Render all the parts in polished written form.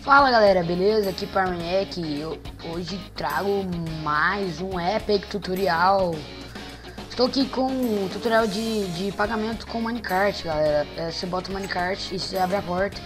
Fala galera, beleza? Aqui Parmanek. Eu hoje trago mais um Epic Tutorial. Estou aqui com o tutorial de pagamento com Minecart, galera. Você bota o Minecart e você abre a porta.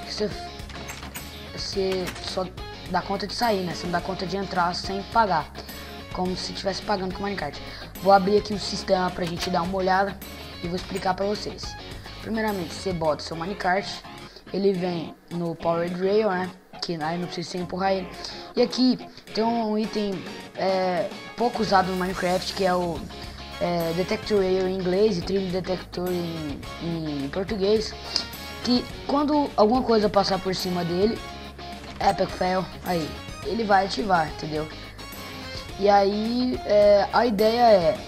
Você só dá conta de sair, né? Você não dá conta de entrar sem pagar, como se estivesse pagando com Minecart. Vou abrir aqui o sistema pra gente dar uma olhada e vou explicar pra vocês. Primeiramente, você bota o seu Minecart. Ele vem no Powered Rail, né? Que aí não precisa você empurrar ele. E aqui tem um item pouco usado no Minecraft, que é o Detector Rail em inglês e Trilho Detector em português. Que quando alguma coisa passar por cima dele, Epic Fail, aí ele vai ativar, entendeu? E aí a ideia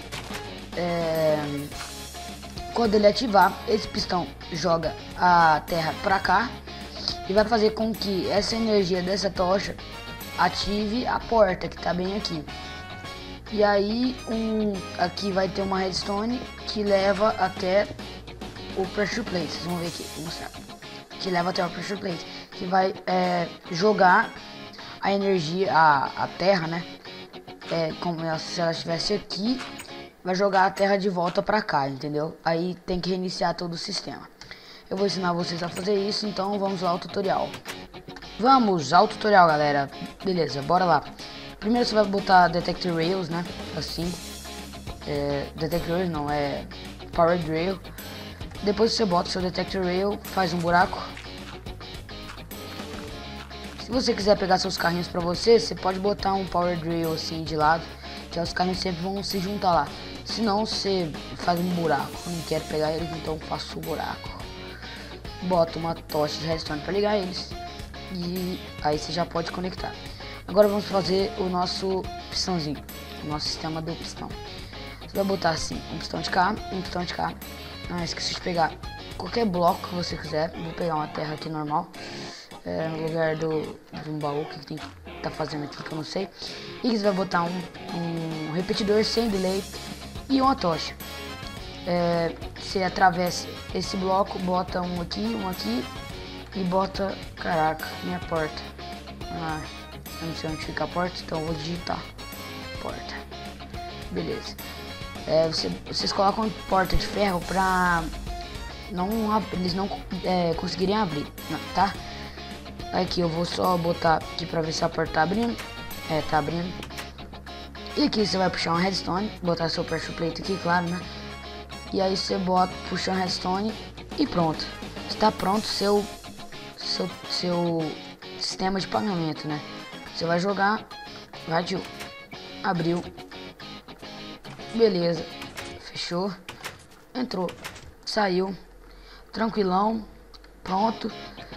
quando ele ativar, esse pistão joga a terra pra cá e vai fazer com que essa energia dessa tocha ative a porta que tá bem aqui. E aí aqui vai ter uma redstone que leva até o pressure plate. Vocês vão ver aqui, vou mostrar. Que leva até o pressure plate, que vai jogar a energia, a terra, né? Como se ela estivesse aqui. Vai jogar a terra de volta pra cá, entendeu? Aí tem que reiniciar todo o sistema. Eu vou ensinar vocês a fazer isso, então vamos lá ao tutorial. Vamos ao tutorial, galera. Beleza, bora lá. Primeiro você vai botar Detector Rails, né? Assim. Detector Rails não, é Powered Rail. Depois você bota o seu Detector Rail, faz um buraco. Se você quiser pegar seus carrinhos pra você, você pode botar um Powered Rail assim de lado, que os carrinhos sempre vão se juntar lá. Se não, você faz um buraco. Eu não quero pegar eles, então faço o buraco. Bota uma tocha de redstone para ligar eles. E aí você já pode conectar. Agora vamos fazer o nosso pistãozinho. O nosso sistema do pistão. Você vai botar assim, um pistão de cá, um pistão de cá. Ah, esqueci de pegar qualquer bloco que você quiser. Vou pegar uma terra aqui normal. No lugar de um baú que tem que tá fazendo aqui, que eu não sei. E você vai botar um repetidor sem delay e uma tocha. Você atravessa esse bloco, bota um aqui e bota, caraca, minha porta. Eu não sei onde fica a porta, então eu vou digitar porta. Beleza. Vocês colocam porta de ferro pra eles não conseguirem abrir, tá? Aqui eu vou só botar aqui pra ver se a porta tá abrindo. Tá abrindo. E aqui você vai puxar uma redstone, botar seu pressure plate aqui, claro, né? E aí você puxa uma redstone e pronto. Está pronto seu sistema de pagamento, né? Você vai jogar, abriu, beleza, fechou, entrou, saiu, tranquilão, pronto.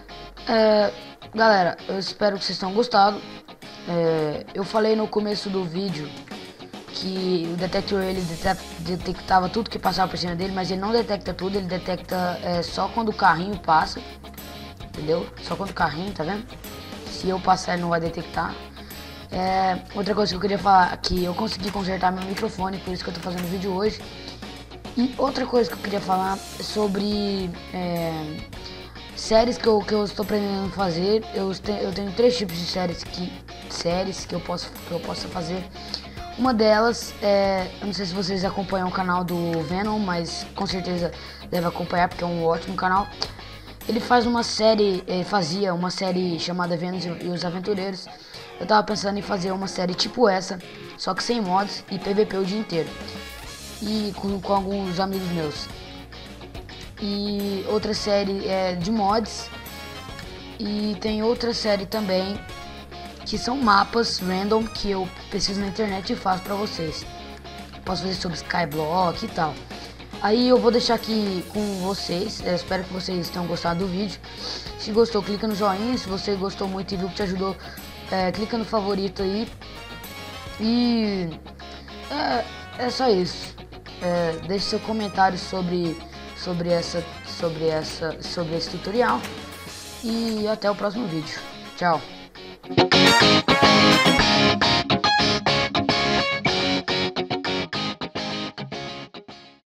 Galera, eu espero que vocês tenham gostado. Eu falei no começo do vídeo que o detector ele detectava tudo que passava por cima dele, mas ele não detecta tudo, ele detecta só quando o carrinho passa, entendeu? Só quando o carrinho, tá vendo? Se eu passar ele não vai detectar. Outra coisa que eu queria falar, que eu consegui consertar meu microfone, por isso que eu tô fazendo o vídeo hoje. E outra coisa que eu queria falar é sobre séries que eu estou aprendendo a fazer. Eu tenho 3 tipos de séries que eu posso fazer. Uma delas eu não sei se vocês acompanham o canal do Venom, mas com certeza deve acompanhar porque é um ótimo canal. Ele faz uma série, fazia uma série chamada Venom e os Aventureiros. Eu tava pensando em fazer uma série tipo essa, só que sem mods e PVP o dia inteiro. E com alguns amigos meus. E outra série de mods. E tem outra série também que são mapas random que eu pesquiso na internet e faço pra vocês. Posso fazer sobre Skyblock e tal. Aí eu vou deixar aqui com vocês. Espero que vocês tenham gostado do vídeo. Se gostou, clica no joinha. Se você gostou muito e viu que te ajudou, clica no favorito aí. E é só isso. Deixe seu comentário sobre esse tutorial. E até o próximo vídeo. Tchau.